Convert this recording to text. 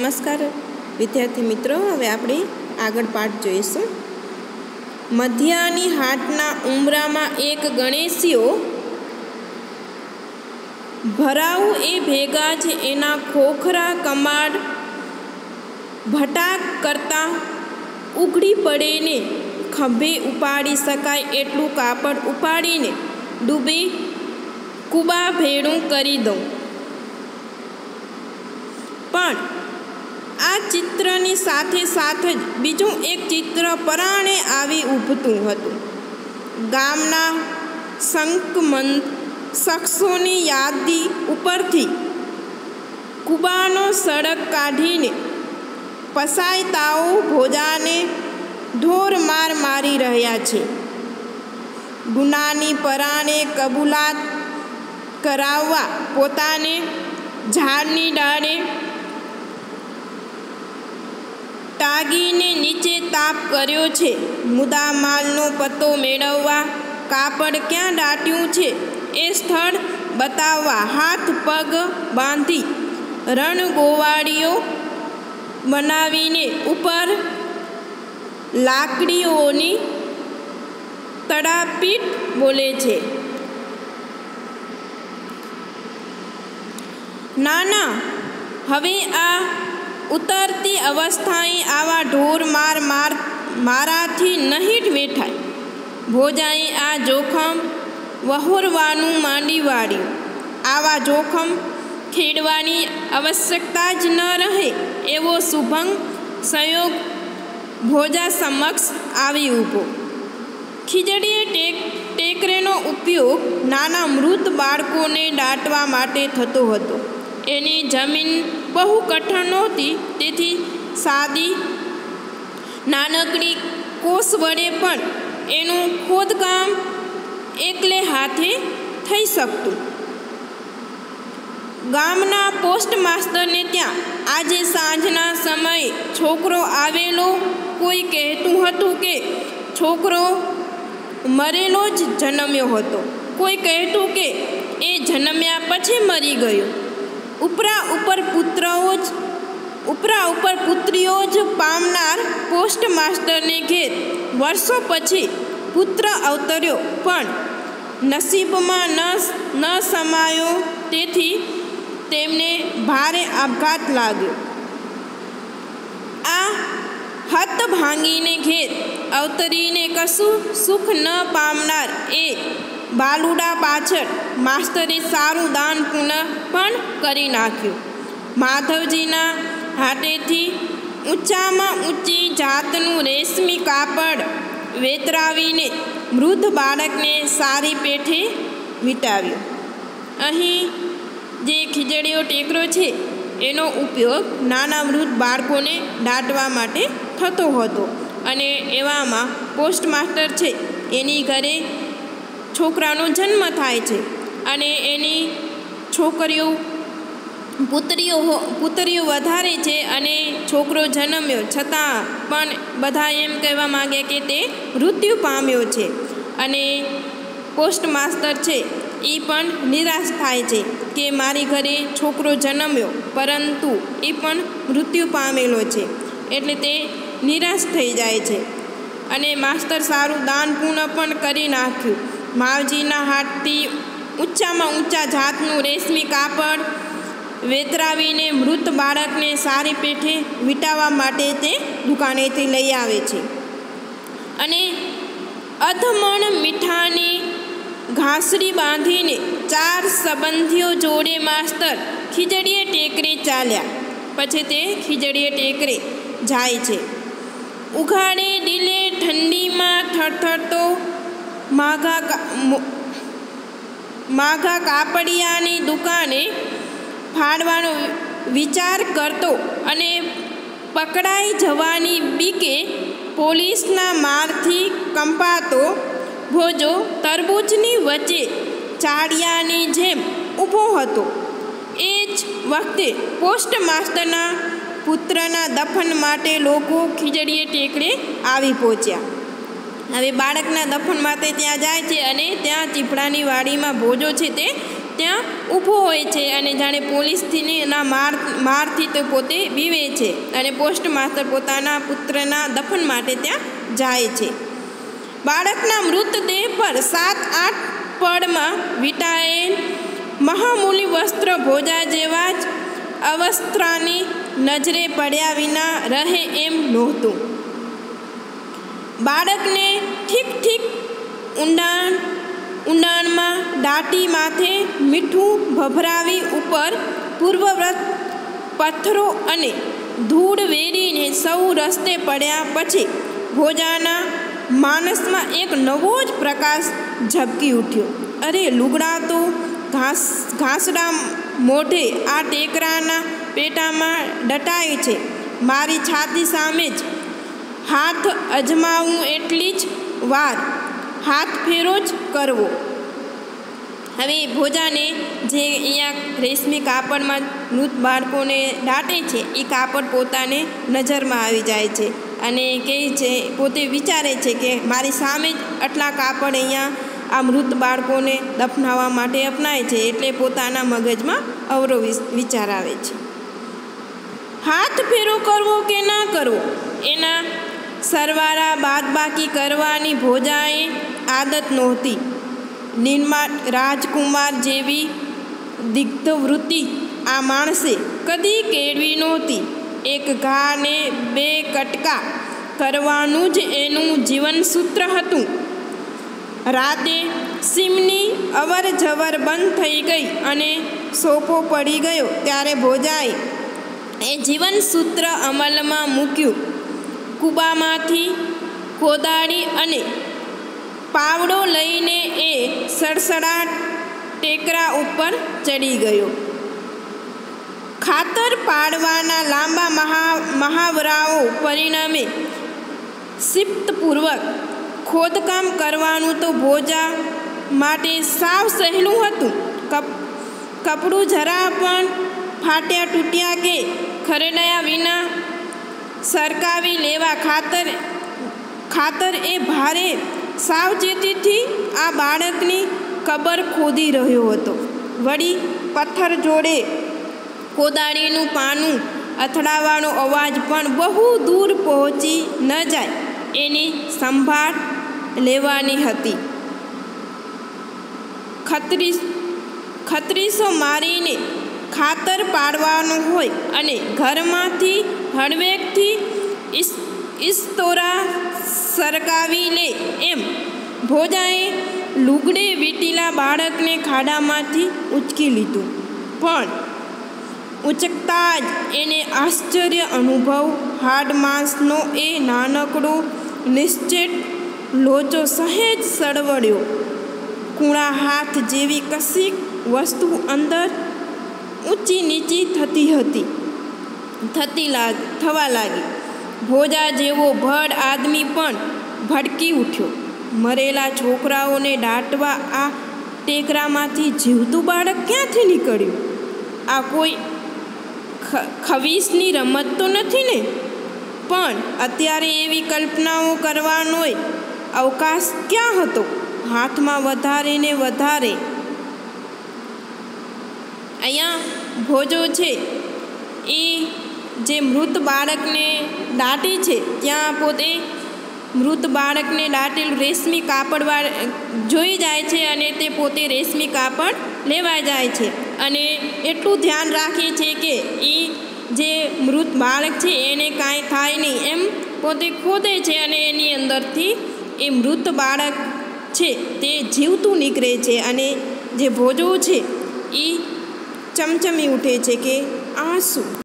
નમસ્કાર વિદ્યાર્થી મિત્રો, હવે આપણે આગળ પાઠ જોઈશું. મધ્યાની હાટના ઉંબરામાં એક ગણેશિયો ભરાવું એ ભેગા છે એના ખોખરા કમાડ ભટાક કરતા ઉઘડી પડે ને ખભે ઉપાડી શકાય એટલું કાપડ ઉપાડીને ડૂબે કુબા ભેળું કરી દઉં. પણ આ ચિત્રની સાથે સાથે જ બીજું એક ચિત્ર પરાણે આવી ઊભતું હતું. ગામના શંકમંદ શખ્સોની યાદી ઉપરથી કુબાનો સડક કાઢીને પસાયતાઓ ભોજાને ઢોર માર મારી રહ્યા છે. ગુનાની પરાણે કબૂલાત કરાવવા પોતાને ઝાડની ડાળે ટાગીને નીચે તાપ કર્યો છે. મુદ્દા માલનો પત્તો મેળવવા કાપડ ક્યાં દાટ્યું છે એ સ્થળ બતાવવા હાથ પગ બાંધી રણગોવાળીઓ બનાવીને ઉપર લાકડીઓની તડાપીટ બોલે છે. ના, હવે આ ઉતરતી અવસ્થાએ આવા ઢોર મારાથી નહીં જ વેઠાય. ભોજાએ આ જોખમ વહોરવાનું માંડી વાળ્યું. આવા જોખમ ખેડવાની આવશ્યકતા જ ન રહે એવો શુભંગ સંયોગ ભોજા સમક્ષ આવી ઊભો. ખીજડીએ ટેકરેનો ઉપયોગ નાના મૃત બાળકોને દાટવા માટે થતો હતો. એની જમીન બહુ કઠણ નહોતી, તેથી સાદી નાનકડી કોસ વડે પણ એનું ખોદકામ એકલે હાથે થઈ શકતું. ગામના પોસ્ટ માસ્તરને ત્યાં આજે સાંજના સમયે છોકરો આવેલો. કોઈ કહેતું હતું કે છોકરો મરેલો જ જન્મ્યો હતો, કોઈ કહેતું કે એ જન્મ્યા પછી મરી ગયો. ઉપરા ઉપર પુત્રીઓ જ પામનાર પોસ્ટ માસ્ટરને ઘેર વર્ષો પછી પુત્ર અવતર્યો, પણ નસીબમાં ન સમાયો, તેથી તેમને ભારે આઘાત લાગ્યો. આ હત ભાંગીને ઘેર અવતરીને કશું સુખ ન પામનાર એ બાલુડા પાછળ માસ્તરે સારું દાન પુણ્ય પણ કરી નાખ્યું. માધવજીના હાથેથી ઊંચામાં ઊંચી જાતનું રેશમી કાપડ વેતરાવીને વૃદ્ધ બાળકને સારી પેઠે વીંટાવ્યું. અહીં જે ખીજડીયો ટેકરો છે એનો ઉપયોગ નાના વૃદ્ધ બાળકોને દાટવા માટે થતો હતો, અને એવામાં પોસ્ટ માસ્ટર છે એની ઘરે છોકરાનો જન્મ થાય છે, અને એની પુત્રીઓ વધારે છે, અને છોકરો જન્મ્યો છતાં પણ બધા એમ કહેવા માંગે કે તે મૃત્યુ પામ્યો છે. અને પોસ્ટ માસ્ટર છે એ પણ નિરાશ થાય છે કે મારી ઘરે છોકરો જન્મ્યો પરંતુ એ પણ મૃત્યુ પામેલો છે, એટલે તે નિરાશ થઈ જાય છે. અને માસ્તર સારું દાન પુણ્ય પણ કરી નાખ્યું. માવજીના હાથથી ઊંચામાં ઊંચા જાતનું રેશમી કાપડ વેતરાવીને મૃત બાળકને સારી પેઠે વીંટાવવા માટે તે દુકાનેથી લઈ આવે છે. અને અધમણ મીઠાની ઘાસરી બાંધીને 4 સંબંધીઓ જોડે માસ્તર ખીજડીએ ટેકરે ચાલ્યા. પછી તે ખીજડીએ ટેકરે જાય છે. ઉઘાડે દિલે ઠંડીમાં થરથરતો માઘા કાપડિયાની દુકાને ફાડવાનો વિચાર કરતો, અને પકડાઈ જવાની બીકે પોલીસના મારથી કંપાતો ભોજો તરબૂચની વચ્ચે ચાડિયાની જેમ ઊભો હતો. એ જ વખતે પોસ્ટ માસ્ટરના પુત્રના દફન માટે લોકો ખીજડીએ ટેકરે આવી પહોંચ્યા. હવે બાળકના દફન માટે ત્યાં જાય છે, અને ત્યાં ચીપડાની વાડીમાં ભોજો છે તે ત્યાં ઊભો હોય છે અને જાણે પોલીસથી મારથી તો પોતે બીવે છે અને પોસ્ટ માસ્ટર પોતાના પુત્રના દફન માટે ત્યાં જાય છે. બાળકના મૃતદેહ પર 7-8 પળમાં વીંટાયેલ મહામૂલી વસ્ત્ર ભોજા જેવા જ અવસ્ત્રાની નજરે પડ્યા વિના રહે એમ નહોતું. બાળકને ઠીક ઊંડાણમાં દાટી માથે મીઠું ભભરાવી ઉપર પૂર્વવત પથ્થરો અને ધૂળ વેરીને સૌ રસ્તે પડ્યા પછી ભોજાના માનસમાં એક નવો જ પ્રકાશ ઝબકી ઉઠ્યો. અરે, લુગડા તો ઘાસડા મોઢે આ ટેકરાના પેટામાં દટાય છે. મારી છાતી સામે જ હાથ અજમાવું એટલી જ વાર હાથ ફેરો જ કરવો. હવે ભોજાને જે અહીંયા રેશમી કાપડમાં મૃત બાળકોને દાટે છે એ કાપડ પોતાને નજરમાં આવી જાય છે અને કહે છે, પોતે વિચારે છે કે મારી સામે જ આટલા કાપડ અહીંયા આ મૃત બાળકોને દફનાવવા માટે અપનાય છે, એટલે પોતાના મગજમાં અવરો વિચાર આવે છે. હાથ ફેરો કરવો કે ના કરવો એના સરવાળા બાદબાકી કરવાની ભોજાએ આદત નહોતી. નિર્માણ રાજકુમાર જેવી દિગ્ધ વૃત્તિ આ માણસે કદી કેળવી નહોતી. એક ઘા ને 2 કટકા કરવાનું જ એનું જીવનસૂત્ર હતું. રાતે સીમની અવર જવર બંધ થઈ ગઈ અને સોપો પડી ગયો ત્યારે ભોજાએ એ જીવનસૂત્ર અમલમાં મૂક્યું. કૂબામાંથી કોદાળી અને પાવડો લઈને એ સડસડાટ ટેકરા ઉપર ચડી ગયો. ખાતર પાડવાના લાંબા મહાવરાઓ પરિણામે શિસ્તપૂર્વક ખોદકામ કરવાનું તો ભોજા માટે સાવ સહેલું હતું. કપડું જરા પણ ફાટ્યા તૂટ્યા કે ખરડાયા વિના સરકાવી લેવા ખાતર એ ભારે સાવચેતીથી આ બાળકની કબર ખોદી રહ્યો હતો. વળી પથ્થર જોડે કોદાળીનું પાનું અથડાવાનો અવાજ પણ બહુ દૂર પહોંચી ન જાય એની સંભાળ લેવાની હતી. ખત્રીસો મારીને ખાતર પાડવાનું હોય અને ઘરમાંથી હળવેકથી ઇસ્તોરા સરકાવી લે એમ ભોજાએ લુગડે વીંટેલા બાળકને ખાડામાંથી ઉંચકી લીધું. પણ ઉંચકતા જ એને આશ્ચર્ય અનુભવ. હાડમાંસનો એ નાનકડો નિશ્ચેત લોચો સહેજ સળવળ્યો. કૂણા હાથ જેવી કશીક વસ્તુ અંદર ઊંચી નીચી થવા લાગી. ભોજા જેવો ભડ આદમી પણ ભડકી ઉઠ્યો. મરેલા છોકરાઓને દાટવા આ ટેકરામાંથી જીવતું બાળક ક્યાંથી નીકળ્યું? આ કોઈ ખવીસની રમત તો નથી ને? પણ અત્યારે એવી કલ્પનાઓ કરવાનોય અવકાશ ક્યાં હતો? હાથમાં વધારે ને વધારે અહીંયા ભોજો છે એ જે મૃત બાળકને દાટે છે ત્યાં પોતે મૃત બાળકને દાટેલું રેશમી કાપડ જોઈ જાય છે અને તે પોતે રેશમી કાપડ લેવા જાય છે અને એટલું ધ્યાન રાખે છે કે એ જે મૃત બાળક છે એને કાંઈ થાય નહીં એમ પોતે ખોદે છે અને એની અંદરથી એ મૃત બાળક છે તે જીવતું નીકળે છે અને જે ભોજો છે એ ચમચમી ઉઠે છે કે આ શું?